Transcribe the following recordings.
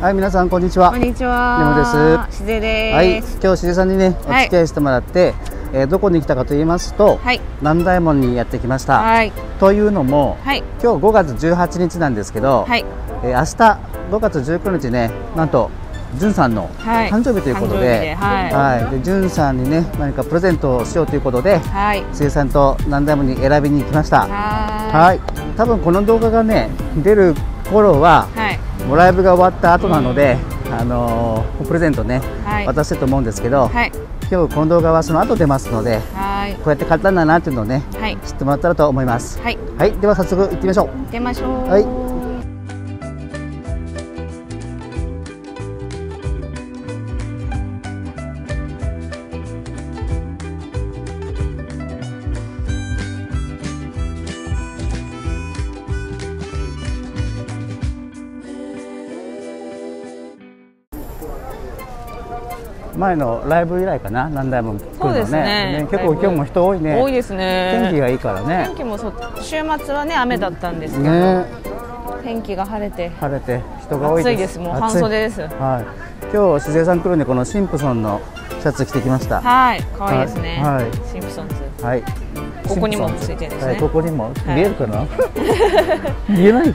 はい、皆さんこんにちは。 こんにちは。 レモです。 しぜです。 はい、今日しぜさんにね、お付き合いしてもらって、どこに来たかと言いますと、南大門にやってきました。というのも、今日5月18日なんですけど、明日5月19日ね、なんとじゅんさんの誕生日ということで、じゅんさんにね、何かプレゼントをしようということで、しぜさんと南大門に選びに行きました。はい、多分この動画がね、出る頃は、もうライブが終わった後なので、プレゼントね、渡してると思うんですけど、今日この動画はその後出ますので、こうやって買ったんだなっていうのをね、知ってもらったらと思います。はい、では早速行ってみましょう。 行ってみましょう。 前のライブ以来かな、南大門来るのね。結構今日も人多いね。 多いですね。 天気がいいからね。 天気も週末はね雨だったんですけど、天気が晴れて人が多いです。 暑いです。もう半袖です。 はい。今日しぜさん来るんでこのシンプソンのシャツ着てきました。 はい。可愛いですね。シンプソンズ。はい。ここにもついてるんですね。 ここにも見えるかな？見えない。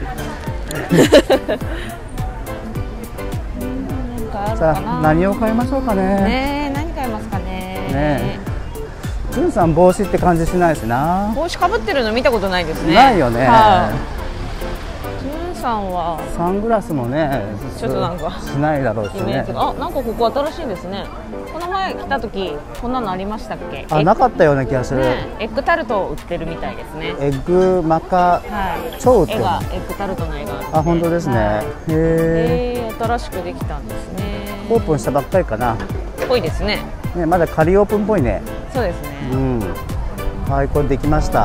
さあ何を買いましょうかね。 何買いますかね。 じゅんさん帽子って感じしないしな。 帽子かぶってるの見たことないですね。 ないよね。 じゅんさんはサングラスもね、 ちょっとなんかしないだろうしね。 あ、なんかここ新しいですね。この前来た時こんなのありましたっけ？ あ、なかったような気がする。 エッグタルトを売ってるみたいですね。 エッグマカ超売ってる。 エッグタルトの絵が。 あ、本当ですね。 へえ、新しくできたんですね。 オープンしたばっかりかな。 ぽいですね。 まだ仮オープンっぽいね。 そうですね。 はい、これできました。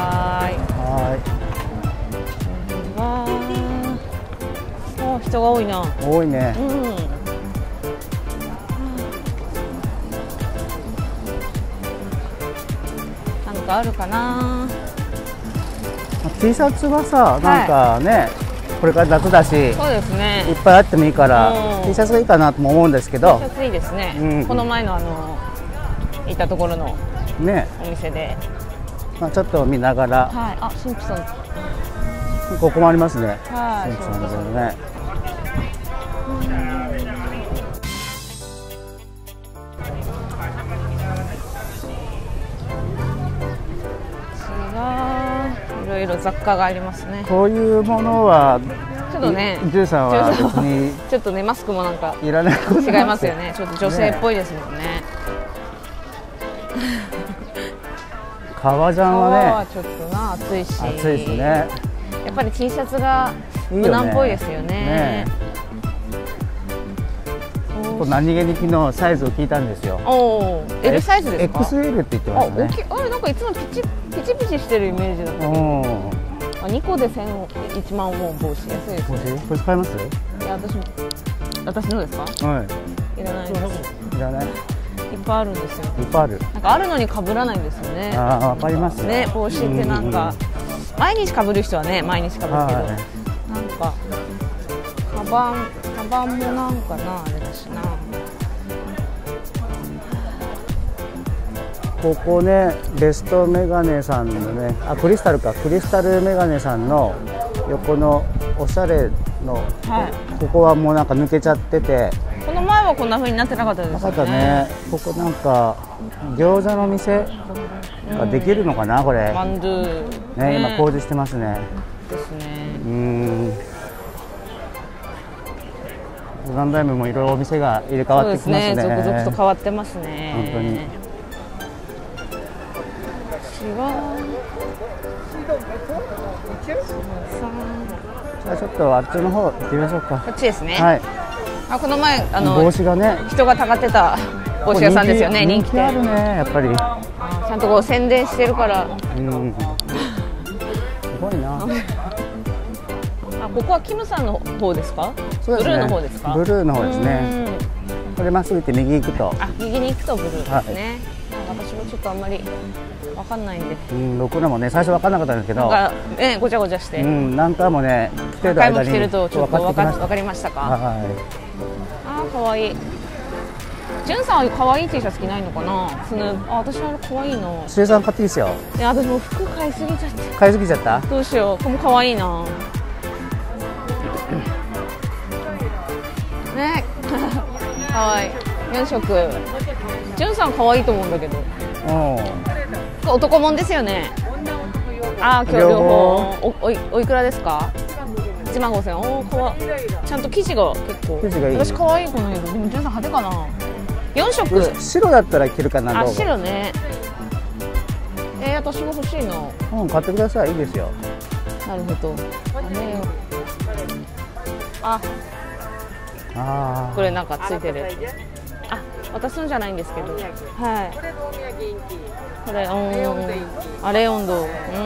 人が多いな。 多いね。 なんかあるかな。 T シャツはさ、なんかね、これから夏だし、 そうですね。 いっぱいあってもいいから、T シャツがいいかなとも思うんですけど。 T シャツいいですね。この前の行ったところのお店で、 ちょっと見ながら。 あ、シンプソン。 ここもありますね。シンプソンズね。 いろいろ雑貨がありますね。 こういうものはちょっとね、 じゅんさんは別にちょっとね、マスクもなんかいらない違いますよね。ちょっと女性っぽいですもんね。 革ジャンはね、 ちょっとな、暑いし。 暑いですね。 やっぱり T シャツが無難っぽいですよね。 何気に昨日サイズを聞いたんですよ。 L サイズですか？ XL って言ってましたね。 あれ、なんかいつもピチピチしてるイメージだったけど。2個で1万ウォン帽子、安いですね。 これ使います？ いや、私のですか？いらないです。 いらない。 いっぱいあるんですよ。 いっぱいある。 なんかあるのに被らないんですよね。 わかりますね。帽子ってなんか毎日被る人はね、毎日被るけど、なんかカバンもなんかな、あれだしな。 ここね、ベストメガネさんのね、クリスタルメガネさんの横のおしゃれの、ここはもうなんか抜けちゃってて。 この前はこんな風になってなかったですよね。 なかったね。ここなんか餃子の店ができるのかな、これ。 マンドゥね、今工事してますね。 ですね。 南大門もいろいろお店が入れ替わってきますね。 続々と変わってますね。 本当に。じゃあちょっとあっちの方行ってみましょうか。 こっちですね。はい。この前帽子がね、 人がたがってた帽子屋さんですよね。 人気あるね、やっぱり。ちゃんとこう宣伝してるから。 すごいな。 ここはキムさんの方ですか？ブルーの方ですか？ ブルーの方ですね。これまっすぐ行って右行くと。 右に行くとブルーですね。私もちょっとあんまりわかんないんで。 僕らもね最初わかんなかったんですけど、 ごちゃごちゃして、 何回もね来てる間に分かりましたか。はい。あ、可愛い。じゅんさんは可愛い T シャツ着ないのかな。私は可愛いの。 しげさん買っていいですよ。 いや、私も服買いすぎちゃって。 買いすぎちゃった。 どうしよう。これも可愛いな。ね、可愛い。4色。じゅんさん可愛いと思うんだけど。男もんですよね。あ、今日両方。おいくらですか。15000円。おお、ちゃんと生地が結構。私可愛いこの色。でもじゅんさん派手かな。4色。 白だったら着るかな。 あ、白ね。私も欲しいの。 買ってください。いいですよ。 なるほど。これなんかついてる。あ、渡すんじゃないんですけど。はい。これレオンド。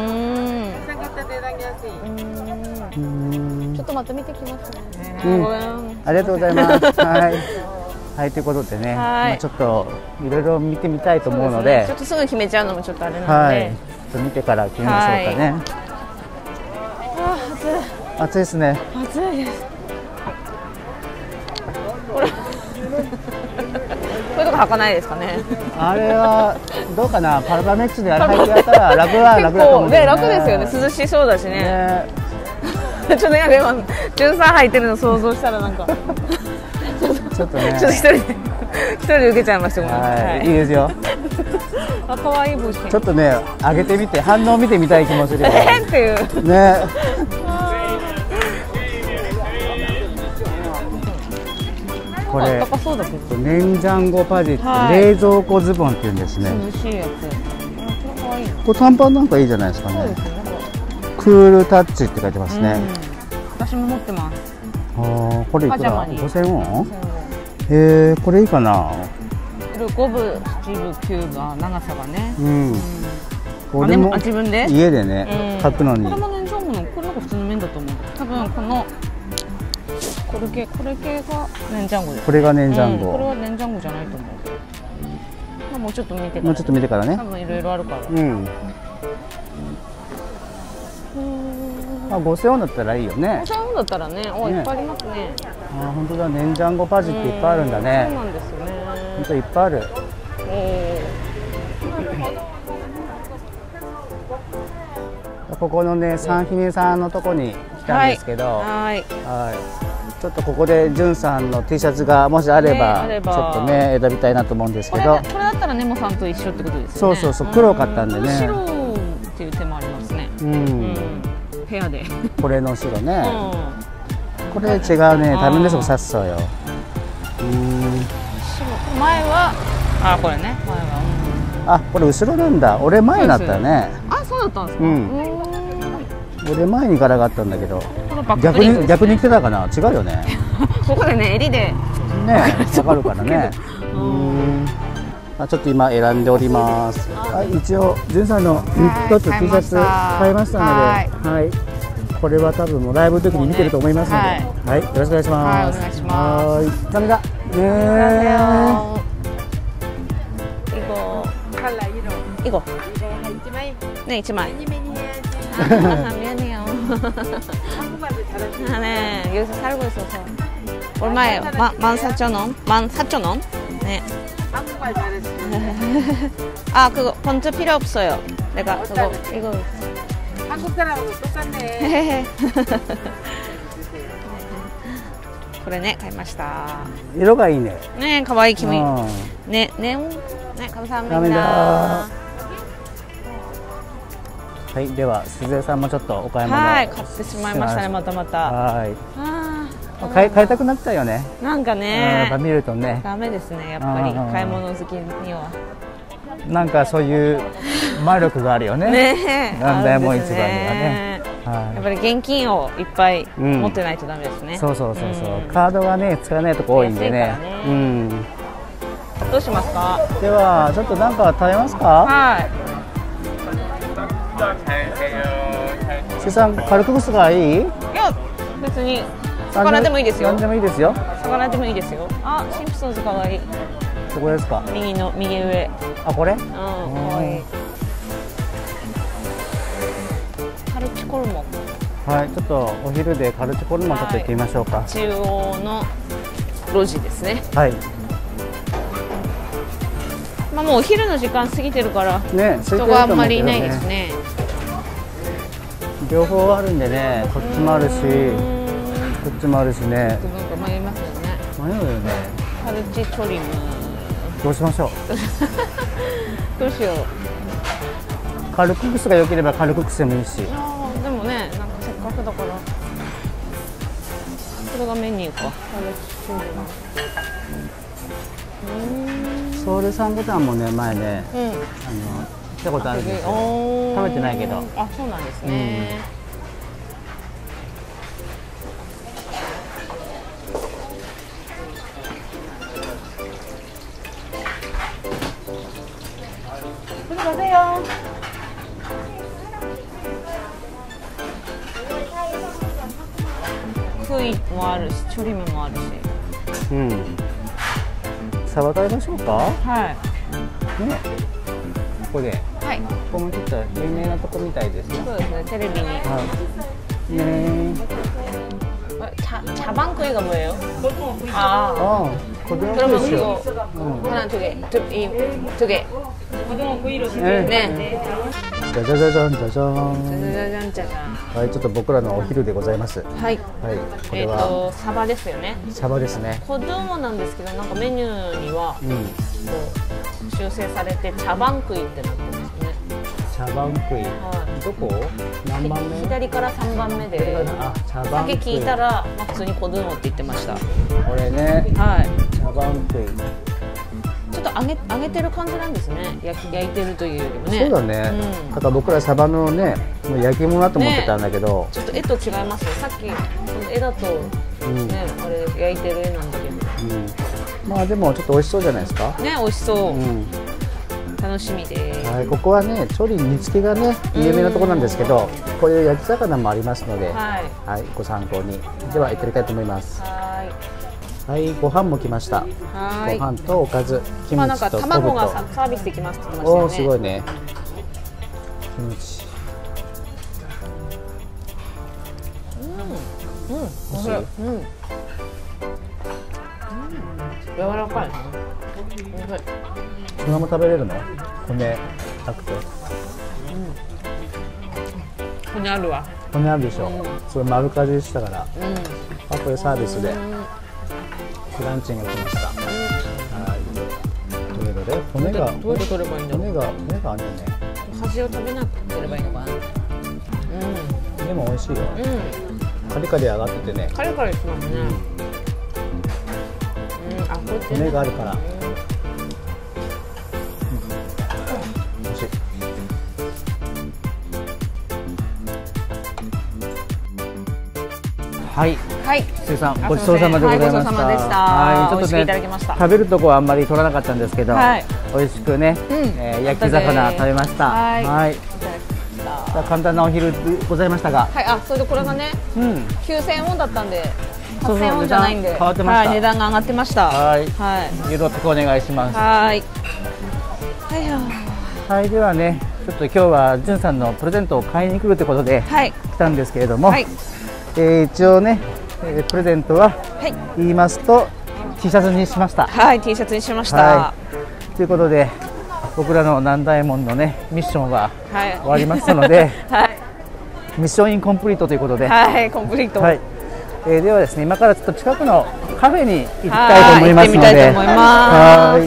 ちょっとまた見てきますね。 ありがとうございます。はい。はい、ということでね、ちょっといろいろ見てみたいと思うので、 ちょっとすぐ決めちゃうのもちょっとあれなので、 ちょっと見てから決めましょうかね。暑いですね。 暑いです。こういうとこ履かないですかね。 あれはどうかな。パラダメックスであれ履いてやったら楽だと思う。 楽ですよね。涼しそうだしね。ちょっとなんか今じゅんさん履いてるの想像したらなんか。ちょっとね。ちょっと一人で受けちゃいました。 はい、いいですよ。 あ、可愛い帽子。 ちょっとね、上げてみて、反応見てみたい気もするよ。 っていう。 ね。これ、年ジャンゴパジって冷蔵庫ズボンって言うんですね。 涼しいやつ。 これ短パンなんかいいじゃないですかね。クールタッチって書いてますね。 私も持ってます。 これいくら？5000ウォン？これいいかな。 5分、7分、9分、長さがね。 これも自分で家でね履くのに。 これも年ジャンゴの、これなんか普通の面だと思う。多分これ系が年ジャンゴです。 これが年ジャンゴ。 これは年ジャンゴじゃないと思う。もうちょっと見てから。 もうちょっと見てからね。 多分いろいろあるから。 5000ウォンだったらいいよね。 5000ウォンだったらね、いっぱいありますね。 本当だ、年ジャンゴパジっていっぱいあるんだね。 そうなんですよね。 本当いっぱいある。ここのね、三姫さんのとこに来たんですけど、ちょっとここでじゅんさんの T シャツがもしあれば、ちょっとね選びたいなと思うんですけど。 これだったらネモさんと一緒ってことですね。 そうそうそう、黒買ったんでね。 白っていう手もありますね。ペアで。これの白ね。 これ違うね、タルネスを刺すそうよ。 前は、これね、前は。 これ後ろなんだ。俺前だったね。 そうだったんですか。 俺前に柄があったんだけど、逆に来てたかな。違うよね。 ここでね、襟でね、わかるからね。ちょっと今選んでおります。一応じゅんさんのニットと T シャツ買いましたので、これは多分もうライブの時に見てると思いますので、よろしくお願いします。ダメだ。 이거 네, 1枚. 미안해요. 네, 여기서 살고 있어서. 얼마예요? 14,000원? 14,000원? 네. 한국말 잘했어요. 그거 번트 필요 없어요. 내가 그거 이거 한국 사람하고 똑같네. これね、買いました。 色がいいね。 ね、可愛い君。ね、감사합니다。 はい、では鈴江さんもちょっとお買い物。 買ってしまいましたね、またまた。 買いたくなったよね。 なんかね、 見るとね。 ダメですね、やっぱり買い物好きには。 なんかそういう魔力があるよね。ね、南大門市場にはね。 やっぱり現金をいっぱい持ってないとダメですね。 そう。カードがね使わないとこ多いんでね。 どうしますか。 ではちょっとなんか食べますか。 はい。 しさんカルクブスがいい？いや別に魚でもいいですよ。 何でもいいですよ。 魚でもいいですよ。シンプソンズ可愛い。 どこですか？ 右上。 これ？ 可愛い。 ホルモン。 はい、ちょっとお昼でカルチホルモンちょっと行ってみましょうか。 中央の路地ですね。 はい。 まあもうお昼の時間過ぎてるからね、 人があんまりいないですね。 両方あるんでね、こっちもあるし、こっちもあるしね。 なんか迷いますよね。 迷うよね。 カルチトリム。 どうしましょう。 どうしよう。カルククスが良ければカルククスでもいいし。 ああ、でもね、なんかせっかくだから。これがメニューか。カルチトリム。 ソウルサンボタンもね、前ね、行ったことあるんですよ。食べてないけど。 あ、そうなんですね。クイもあるし、チョリムもあるし。 サバ食べましょうか。 はい。 ね。ここで。 はい。 ここもちょっと有名なとこみたいですよ。 そうですね。テレビに。 はい。ね。 차방구이가 뭐예요? 아, 그러면 그거 하나 두 개, 두 개. 고등어구이로 네. 짜자자잔 짜잔. 짜자자잔 짜잔. はい、ちょっと僕らのお昼でございます。 はい。 はい。これはサバですよね。 サバですね。 子供なんですけど、なんかメニューにはこう修正されて茶番食いってなってますね。 茶番食い。どこ？何番目？ 左から3番目で。 あ、茶番食い。 さっき聞いたら、まあ普通に子供って言ってました。 これね。はい。茶番食い。 ちょっと揚げてる感じなんですね。焼いてるというよりもね。 そうだね。だから僕らサバのね、もう焼き物だと思ってたんだけど。 ちょっと絵と違いますよ。さっきその絵だとね、あれ焼いてる絵なんだけど。 まあでもちょっと美味しそうじゃないですか。 ね、美味しそう。楽しみです。 はい、ここはね、調理煮付けがね、有名なところなんですけど、こういう焼き魚もありますので、はい、ご参考に。では行ってみたいと思います。はい、ご飯も来ました。ご飯とおかず、キムチと昆布と。 卵がサービスできますって言ってましたよね。 おー、すごいね。キムチ。美味しい。 柔らかい。 そのまま食べれるの？骨なくて。 骨あるわ。 骨あるでしょ。それ丸かじしたから。あ、これサービスで。フランチンが来ました。はい。ということで骨がどうやって取ればいいんだろう。 骨があるよね。 端を食べなくてればいいのかな。 でも美味しいよ。カリカリ上がっててね。 カリカリしますね。あ、こっち骨があるから。美味しい。はい。はい、すいさん、ごちそうさまでございました。 はい、ちょっとね、 食べるとこはあんまり取らなかったんですけど、美味しくね、焼き魚食べました。はい。簡単なお昼でございましたが、 はい、あ、それでこれがね、9000ウォンだったんで、8000ウォンじゃないんで、 変わってました。 値段が上がってました。 はい。よろしくお願いします。 はい。 はい、ではね、ちょっと今日はじゅんさんのプレゼントを買いに来るということで来たんですけれども。一応ね、プレゼントは言いますと T シャツにしました。 はい、T シャツにしました。 ということで僕らの南大門のねミッションは終わりましたので、ミッションインコンプリートということで、 はい、コンプリート。 はい。ではですね、今からちょっと近くのカフェに行きたいと思いますので、はい。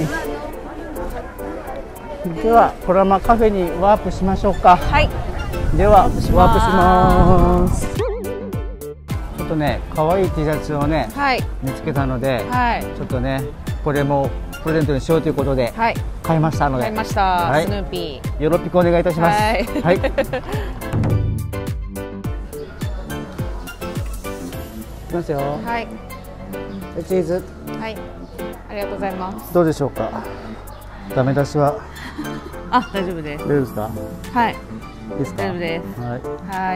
ではこのままカフェにワープしましょうか。 はい。 ではワープします。ちょっとね、可愛い T シャツをね、見つけたので、ちょっとね、これもプレゼントにしようということで、買いましたので、 買いました。スヌーピー。よろしくお願いいたします。はい。いきますよ。 はい。 チーズ。 はい。ありがとうございます。 どうでしょうか。ダメ出しは。 あ、大丈夫です。 大丈夫ですか。 はい。 いいですか。 大丈夫です。 はい。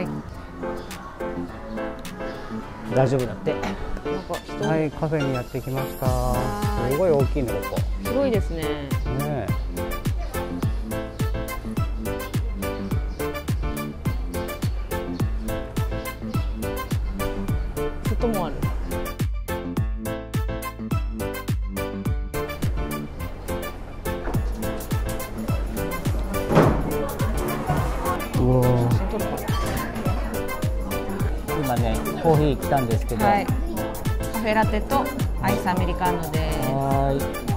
大丈夫だって。はい、カフェにやってきました。すごい大きいね、ここ。 広いですね。 ね。 今ねコーヒー来たんですけど、はい、 カフェラテとアイスアメリカーノです。 はい。